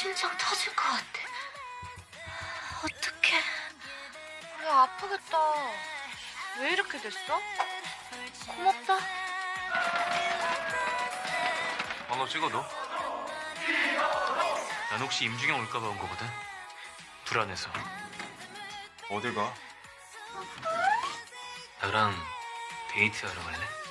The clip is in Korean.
심장 터질 것 같아. 어떡해. 야, 아프겠다. 왜 이렇게 됐어? 고맙다. 번호 찍어둬. 난 혹시 임중영 올까봐 온 거거든. 불안해서. 어딜 가? 나랑 데이트하러 갈래?